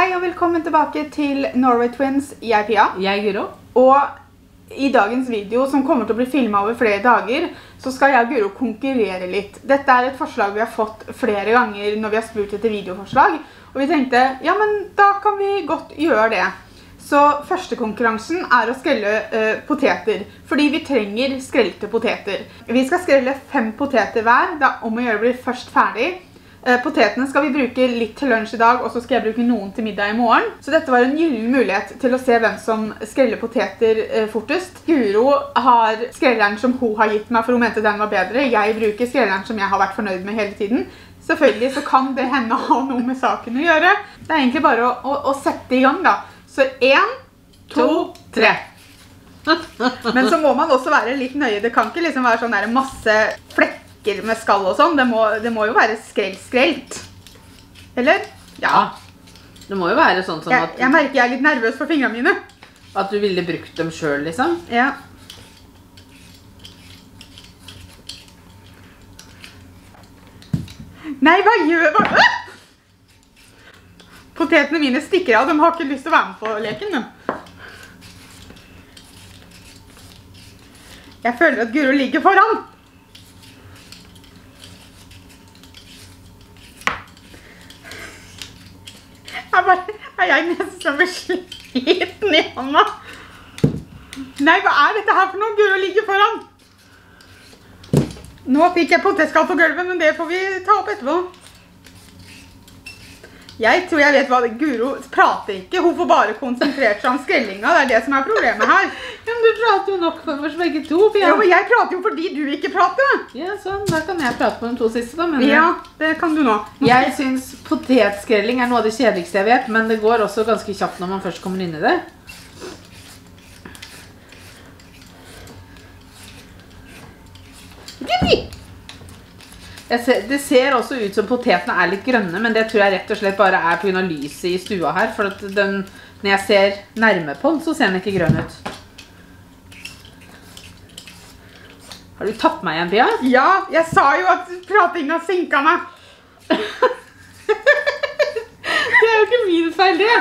Hei og velkommen tilbake til Norway Twins. Jeg er Pia. Jeg er Guro. Og i dagens video, som kommer til å bli filmet over flere dager, så skal jeg og Guro konkurrere litt. Dette er et forslag vi har fått flere ganger når vi har spurt etter videoforslag. Og vi tenkte, ja, men da kan vi godt gjøre det. Så første konkurransen er å skrelle poteter, fordi vi trenger skrelte poteter. Vi skal skrelle 5 poteter hver, da om å gjøre blir først ferdig. Potetene skal vi bruke litt til lunsj i dag, og så skal jeg bruke noen til middag i morgen. Så dette var en gyllen mulighet til å se hvem som skreller poteter fortest. Guro har skrelleren som hun har gitt meg, for hun mente den var bedre. Jeg bruker skrelleren som jeg har vært fornøyd med hele tiden. Selvfølgelig så kan det hende ha noe med saken å gjøre. Det er egentlig bare å sette i gang da. Så 1, 2, 3. Men så må man også være litt nøye. Det kan ikke liksom være sånn der masse flekker med skall og sånn. Det må jo være skrelt. Eller? Ja. Det må jo være sånn som at... Jeg merker jeg er litt nervøs for fingrene mine. At du ville brukt dem selv, liksom? Ja. Nei, hva gjør jeg? Potetene mine stikker av, de har ikke lyst til å være med på leken. Jeg føler at Guro ligger foran. Er jeg nesten sliten i hånda? Nei, hva er dette her for noe? Guro ligger foran. Nå fikk jeg potetskall på gulvet, men det får vi ta opp etterpå. Jeg tror jeg vet hva det. Guro prater ikke. Hun får bare konsentrert seg om skrellinga. Det er det som er problemet her. Ja, men du prater jo nok for oss begge to, Pia. Ja, men jeg prater jo fordi du ikke prater. Ja, sånn. Da kan jeg prate på de 2 siste da. Men ja, det kan du nå. Jeg synes potetskrelling er noe av det kjedeligste jeg vet, men det går også ganske kjapt når man først kommer inn i det. Det ser også ut som potetene er litt grønne, men det tror jeg rett og slett bare er på grunn av lyset i stua her, for at når jeg ser nærme på den, så ser den ikke grønn ut. Har du tatt meg igjen, Pia? Ja, jeg sa jo at pratinga sinka meg. Det er jo ikke min feil, det.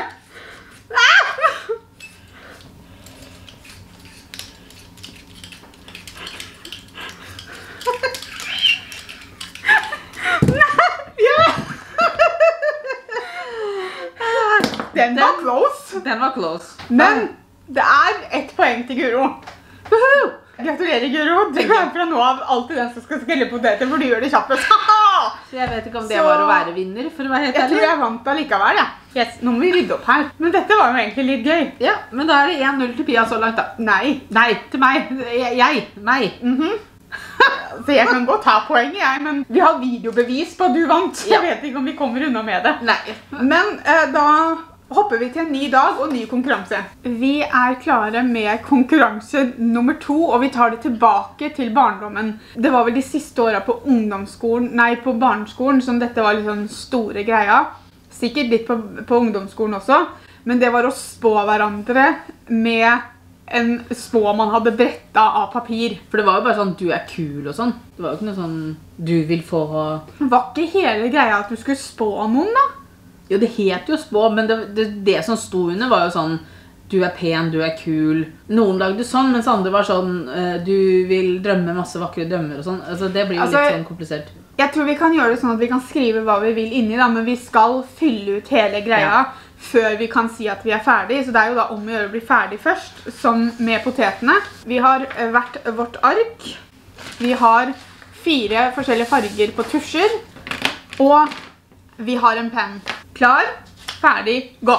Den var close. Den var close. Men det er 1 poeng til Guro. Gratulerer, Guro. Du er fra nå av alltid den som skal skrelle poteter, for du gjør det kjappest. Jeg vet ikke om det var å være vinner, for å være helt ærlig. Jeg tror jeg vant allikevel, ja. Yes, nå må vi rydde opp her. Men dette var jo egentlig litt gøy. Ja, men da er det 1-0 til Pia så langt da. Nei. Nei, til meg. Meg. Så jeg kan godt ta poenget, men vi har videobevis på at du vant. Jeg vet ikke om vi kommer unna med det. Nei. Men da hopper vi til en ny dag og ny konkurranse. Vi er klare med konkurranse nummer 2, og vi tar det tilbake til barndommen. Det var vel de siste årene på på barneskolen som dette var litt sånn store greia. Sikkert litt på ungdomsskolen også, men det var å spå hverandre med en spå man hadde brettet av papir. For det var jo bare sånn, du er kul og sånn. Det var jo ikke noe sånn, du vil få... Var ikke hele greia at du skulle spå noen da? Jo, det het jo spå, men det som sto under var jo sånn, du er pen, du er kul. Noen lagde sånn, mens andre var sånn, du vil drømme masse vakre drømmer og sånn. Altså, det blir jo litt sånn komplisert. Jeg tror vi kan gjøre det sånn at vi kan skrive hva vi vil inni da, men vi skal fylle ut hele greia før vi kan si at vi er ferdig. Så det er jo da om å gjøre å bli ferdig først, som med potetene. Vi har hvert vårt ark. Vi har 4 forskjellige farger på tusjer, og vi har en penn. Klar, ferdig, gå!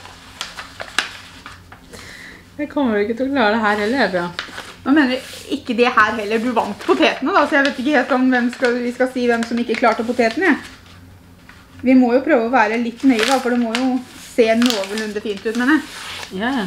Jeg kommer ikke til å klare det her heller, Pia. Nå mener jeg ikke det her heller. Du vant potetene da, så jeg vet ikke helt om vi skal si hvem som ikke klarte potetene. Vi må jo prøve å være litt nøye da, for det må jo se noenlunde fint ut, mener jeg. Ja.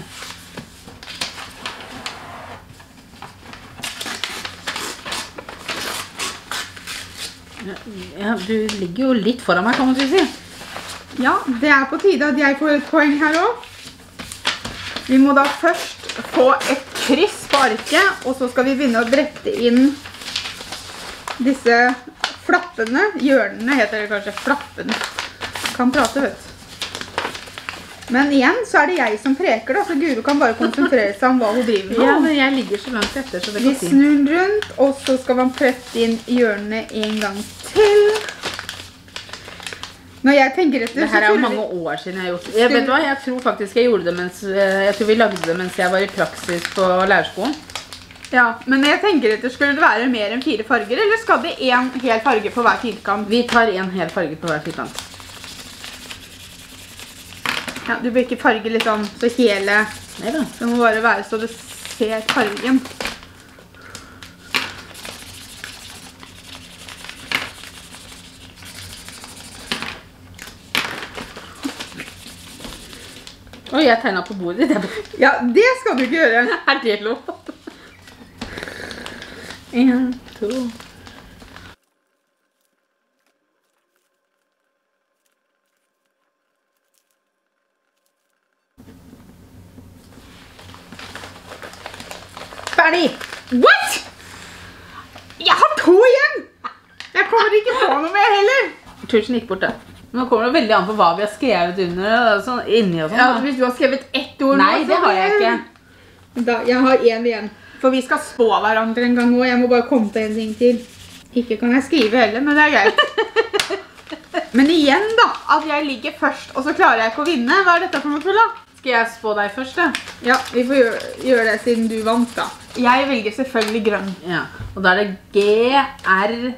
Ja, du ligger jo litt foran meg, kan man si. Ja, det er på tide at jeg får et poeng her også. Vi må da først få et kryss på arket, og så skal vi begynne å brette inn disse flappene. Hjørnene heter det kanskje, flappen. Kan prate, vet du. Men igjen så det jeg som preker da, så Guro kan bare konsentrere seg om hva hun driver med. Ja, men jeg ligger så langt etter, så det Vi går fint. snur den rundt, og så skal man prette inn hjørnene en gang til. Når jeg tenker etter, Det her jo mange år siden jeg har gjort det. Vet du hva, jeg tror faktisk jeg gjorde det mens, jeg tror vi lagde det mens jeg var i praksis på lærerskolen. Ja, men når jeg tenker etter, skulle det være mer enn 4 farger, eller skal det en hel farge på hver firkant? Vi tar en hel farge på hver firkant. Ja, du bør ikke farge litt sånn så hele. Neida. Det må bare være så du ser fargen. Oi, jeg tegnet på bordet ditt. Ja, det skal du ikke gjøre. Det lov? 1, 2... Ferdig! What? Jeg har 2 igjen! Jeg kommer ikke på noe mer heller. Tusen gikk bort det. Nå kommer det veldig an på hva vi har skrevet under, sånn, inni og sånn. Ja, hvis du har skrevet 1 ord nå, Nei, det har jeg ikke. Da, jeg har 1 igjen. For vi skal spå hverandre en gang, og jeg må bare komme på en ting til. Ikke kan jeg skrive heller, men det er greit. Men igjen da, at jeg ligger først, og så klarer jeg ikke å vinne. Hva er dette for noe tull da? Skal jeg spå deg først, da? Ja, vi får gjøre det siden du vant da. Jeg velger selvfølgelig grønn. Ja, og da er det G-R-Ø-N-N.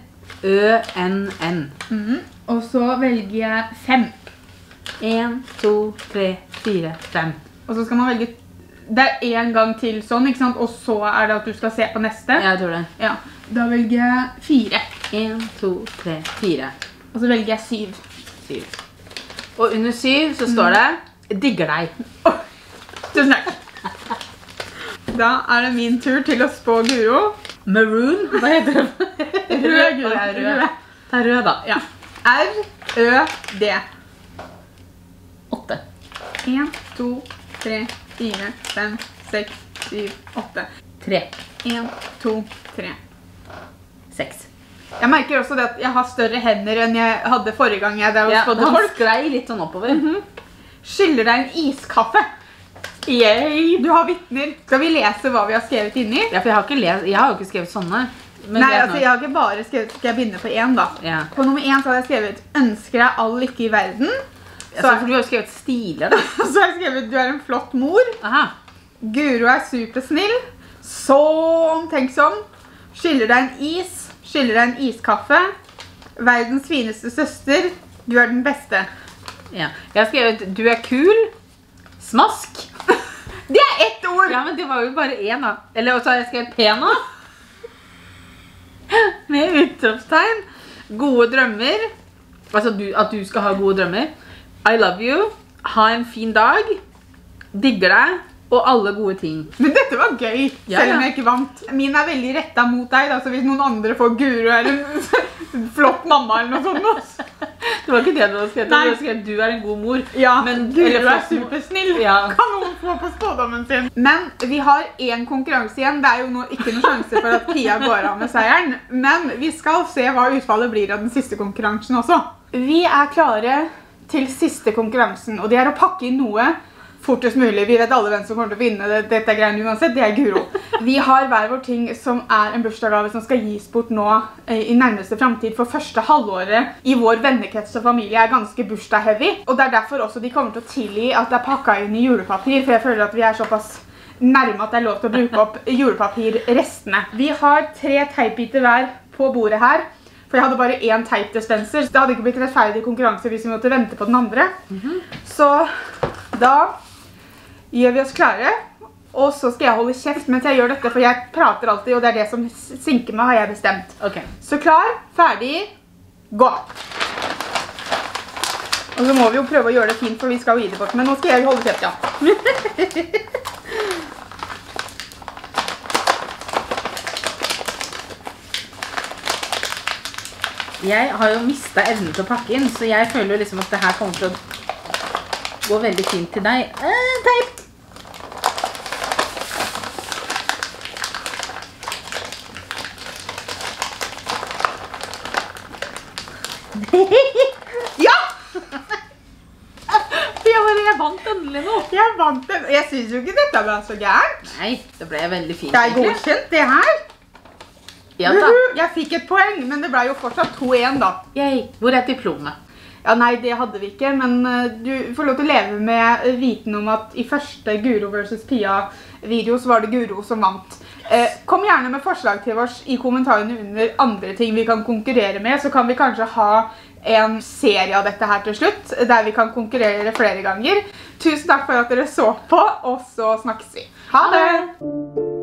Og så velger jeg 5. 1, 2, 3, 4, 5. Og så skal man velge, det er en gang til sånn, ikke sant? Og så er det at du skal se på neste. Jeg tror det. Ja, da velger jeg 4. 1, 2, 3, 4. Og så velger jeg 7. 7. Og under 7 så står det digger deg. Tusen takk. Da er det min tur til å spå Guro. Maroon? Hva heter det? Rød, Guro. Rød. Ta rød da. Ja. R-Ø-D. 8. 1, 2, 3, 4, 5, 6, 7, 8. 3. 1, 2, 3. 6. Jeg merker også det at jeg har større hender enn jeg hadde forrige gang jeg der og Ja, spådde han folk. sklei litt sånn oppover. Skyller deg en iskaffe. Yay, du har vittner. Skal vi lese hva vi har skrevet inni? Ja, for jeg har jo ikke skrevet sånne. Men Nei, greit altså nok. jeg har ikke bare skrevet, skal jeg begynne på 1 da? Ja. På nummer 1 så har jeg skrevet, ønsker deg all lykke i verden. Altså, for du har jo skrevet stiler da. Så har jeg skrevet, du er en flott mor. Aha. Guro er supersnill. Så omtenksom. Skyller deg en is. Skyller deg en iskaffe. Verdens fineste søster. Du er den beste. Ja. Jeg har skrevet, du er kul. Smask. Det er 1 ord! Ja, men det var jo bare 1 da. Eller også har jeg skrevet pena. Med utropstegn. Gode drømmer. Altså at du skal ha gode drømmer. I love you. Ha en fin dag. Digger deg. Og alle gode ting. Men dette var gøy, Ja, selv om ja. jeg ikke vant. Min er veldig rettet mot deg, da, så hvis noen andre får Guro er en flott mamma eller noe sånt. Det var ikke det du hadde skrevet. Du Nei. hadde skrevet, du er en god mor. Ja, Men Guro eller er flott mor. supersnill. Ja. Kan noen få på spådommen sin? Men vi har en konkurranse igjen. Det er jo ikke noen sjanse for at Pia går av med seieren. Men vi skal se hva utfallet blir av den siste konkurransen også. Vi er klare til siste konkurransen, og det er å pakke inn noe fortest mulig. Vi vet alle hvem som kommer til å vinne dette greiene uansett. Det er Guro. Vi har hver vår ting som er en bursdagsgave som skal gis bort nå i nærmeste fremtid. For første halvåret i vår vennekrets og familie er ganske bursdag-heavy. Og det er derfor også de kommer til å tilgi at det er pakket inn i julepapir. For jeg føler at vi er såpass nærme at det er lov til å bruke opp julepapirrestene. Vi har 3 teipbiter hver på bordet her. For jeg hadde bare 1 teipdispenser. Så det hadde ikke blitt rettferdig konkurranse hvis vi måtte vente på den andre. Så da gjør vi oss klare, og så skal jeg holde kjeft mens jeg gjør dette, for jeg prater alltid, og det er det som sinker meg, har jeg bestemt. Ok. Så klar, ferdig, gå! Og så må vi jo prøve å gjøre det fint, for vi skal jo gi det bort, men nå skal jeg holde kjeft, ja. Jeg har jo mistet evnen til å pakke inn, så jeg føler jo liksom at det her kommer til å gå veldig fint til deg. Teip! Ja! Jeg vant endelig nå. Jeg vant den, og jeg synes jo ikke dette ble så gærent. Nei, det ble veldig fint. Det er godkjent, det her. Ja da. Jeg fikk et poeng, men det ble jo fortsatt 2-1 da. Yay. Hvor er diplomet? Ja, nei, det hadde vi ikke, men du får lov til å leve med viten om at i første Guro vs. Pia-video så var det Guro som vant. Kom gjerne med forslag til oss i kommentarene under andre ting vi kan konkurrere med, så kan vi kanskje ha en serie av dette her til slutt, der vi kan konkurrere flere ganger. Tusen takk for at dere så på, og så snakkes vi. Ha det!